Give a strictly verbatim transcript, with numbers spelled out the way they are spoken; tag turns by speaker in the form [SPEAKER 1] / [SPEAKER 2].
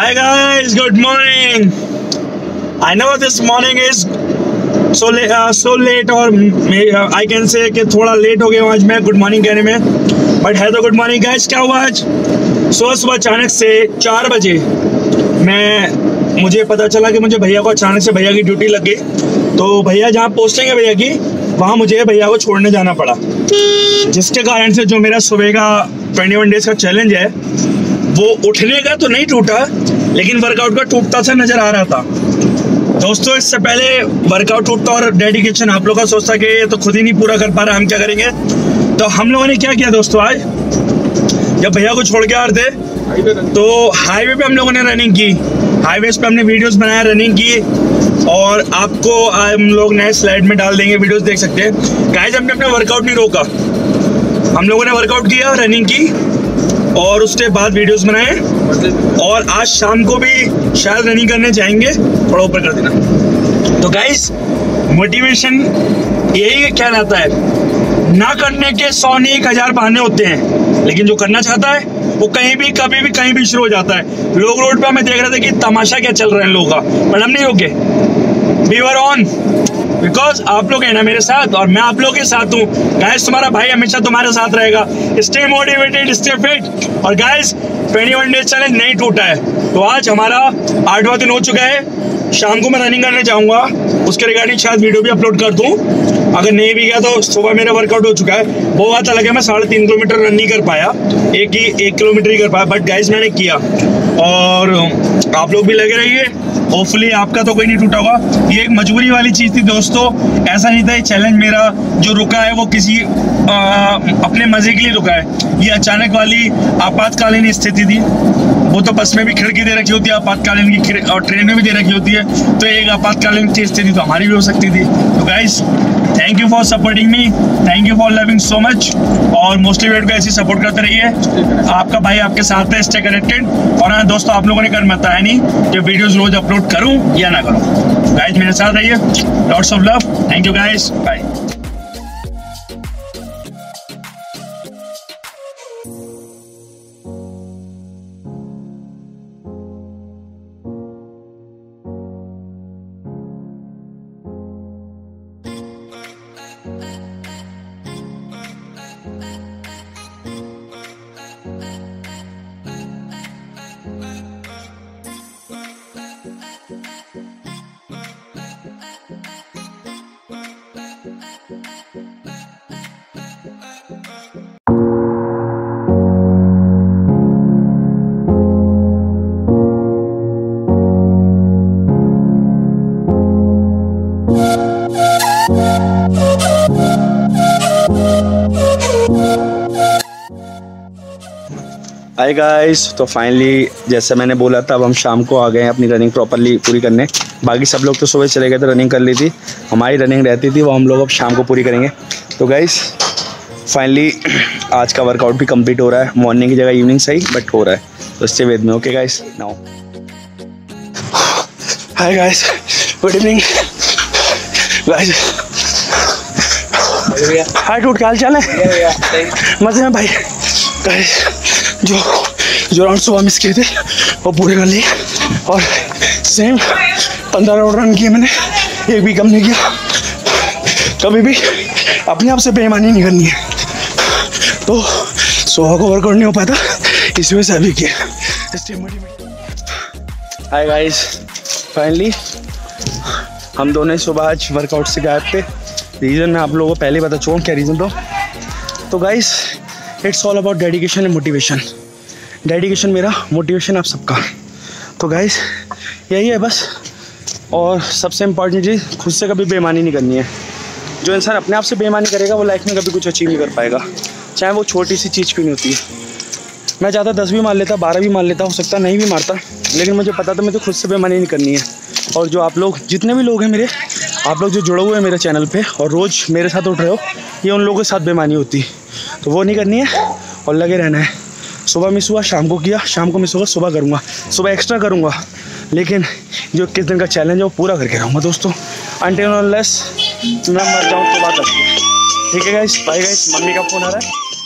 [SPEAKER 1] Hi guys, good morning. I know this morning is so late, uh, so late और uh, I can say कि थोड़ा late हो गया हूँ आज मैं गुड मॉर्निंग कहने में, बट है तो गुड मॉर्निंग गाइस। क्या हुआ आज सुबह सुबह अचानक से चार बजे मैं मुझे पता चला कि मुझे भैया को अचानक से भैया की ड्यूटी लग गई। तो भैया जहाँ पोस्टिंग है भैया की वहाँ मुझे भैया को छोड़ने जाना पड़ा, जिसके कारण से जो मेरा सुबह का ट्वेंटी वन डेज का चैलेंज है वो उठने का तो नहीं टूटा, लेकिन वर्कआउट का टूटता सा नज़र आ रहा था। दोस्तों इससे पहले वर्कआउट टूटता और डेडिकेशन आप लोग का सोचता कि ये तो खुद ही नहीं पूरा कर पा रहा, हम क्या करेंगे। तो हम लोगों ने क्या किया दोस्तों, आज जब भैया को छोड़ के आ रहे थे तो हाईवे पे हम लोगों ने रनिंग की। हाईवे पे हमने वीडियोस बनाया, रनिंग की, और आपको हम लोग नए स्लाइड में डाल देंगे, वीडियोस देख सकते हैं। गाइस हमने अपना वर्कआउट नहीं रोका, हम लोगों ने वर्कआउट किया, रनिंग की और उसके बाद वीडियोस बनाए। और आज शाम को भी शायद रनिंग करने जाएंगे, थोड़ा ऊपर कर देना। तो गाइस मोटिवेशन यही क्या रहता है, ना करने के सौ नहीं एक हजार बहाने होते हैं, लेकिन जो करना चाहता है वो कहीं भी कभी भी कहीं भी शुरू हो जाता है। लोग रोड पे हमें देख रहे थे कि तमाशा क्या चल रहा है लोगों का, पर हम नहीं रुके। वी वर ऑन बिकॉज आप लोग हैं ना मेरे साथ और मैं आप लोग के साथ हूँ। गाइस तुम्हारा भाई हमेशा तुम्हारे साथ रहेगा। Stay motivated, stay fit. और guys twenty one days challenge नहीं टूटा है, तो आज हमारा आठवां दिन हो चुका है। शाम को मैं रनिंग करने जाऊँगा, उसके रिगार्डिंग शायद वीडियो भी अपलोड कर दूँ। अगर नहीं भी गया तो सुबह मेरा वर्कआउट हो चुका है। वो बात अलग है मैं साढ़े तीन किलोमीटर रन नहीं कर पाया, एक ही एक किलोमीटर ही कर पाया, बट गाइस मैंने किया। और आप लोग भी लगे रहिए, होपफुली आपका तो कोई नहीं टूटा होगा। ये एक मजबूरी वाली चीज़ थी दोस्तों, ऐसा नहीं था ये चैलेंज मेरा जो रुका है वो किसी आ, अपने मज़े के लिए रुका है। ये अचानक वाली आपातकालीन स्थिति थी। वो तो बस में भी खिड़की दे रखी होती है आपातकालीन की, और ट्रेन में भी दे रखी होती है, तो एक आपातकालीन की स्थिति तो हमारी भी हो सकती थी। तो guys thank you for supporting me, thank you for loving so much, और मोस्टली वीडियो को ऐसे सपोर्ट करते रहिए। आपका भाई आपके साथ है, स्टे कनेक्टेड। और हाँ दोस्तों, आप लोगों ने कर मत है नहीं कि वीडियोस रोज अपलोड करूं या ना करूं। गाइस मेरे साथ रहिए, lots of love, thank you guys, bye. Hi guys, तो फाइनली जैसे मैंने बोला था अब हम शाम को आ गए हैं अपनी रनिंग प्रॉपरली पूरी करने। बाकी सब लोग तो सुबह चले गए थे, रनिंग कर ली थी, हमारी रनिंग रहती थी वो हम लोग अब शाम को पूरी करेंगे। तो गाइस फाइनली आज का वर्कआउट भी कंप्लीट हो रहा है, मॉर्निंग की जगह इवनिंग सही बट हो रहा है, तो stay with me. Okay guys, now hi guys, good evening guys. Hi टूट, क्या हाल चाल है? मजे में भाई। गाइस जो जो राउंड सुबह मिस किए थे वो पूरे कर लिए, और सेम पंद्रह राउंड रन किए मैंने, एक भी कम नहीं किया। कभी भी अपने आप से बेईमानी नहीं करनी है। तो सुबह को वर्कआउट नहीं हो पाता, इसी वजह से अभी किया। हाय गाइस, फाइनली हम दोनों सुबह आज वर्कआउट से गायब थे। रीज़न मैं आप लोगों को पहले बता चुका हूँ क्या रीज़न था। तो guys it's all about dedication and motivation. Dedication मेरा, मोटिवेशन आप सबका। तो गाइस यही है बस, और सबसे इम्पॉर्टेंट चीज़ खुद से कभी बेईमानी नहीं करनी है। जो इंसान अपने आप से बेईमानी करेगा वो लाइफ में कभी कुछ अचीव नहीं कर पाएगा, चाहे वो छोटी सी चीज़ क्यों नहीं होती है। मैं चाहता दस भी मार लेता, बारह भी मार लेता, हो सकता नहीं भी मारता, लेकिन मुझे पता था मुझे खुद से बेईमानी नहीं करनी है। और जो आप लोग जितने भी लोग हैं मेरे, आप लोग जो जुड़े हुए हैं मेरे चैनल पे और रोज़ मेरे साथ उठ रहे हो, ये उन लोगों के साथ बेईमानी होती है, तो वो नहीं करनी है और लगे रहना है। सुबह मिस हुआ शाम को किया, शाम को मिस होगा सुबह करूँगा, सुबह एक्स्ट्रा करूँगा, लेकिन जो इक्कीस दिन का चैलेंज है वो पूरा करके रहूँगा दोस्तों। अनटिल अनलेस मैं मर जाऊँ तो बात करती है। ठीक है गाइस, बाय गाइस, मम्मी का फ़ोन आ रहा है।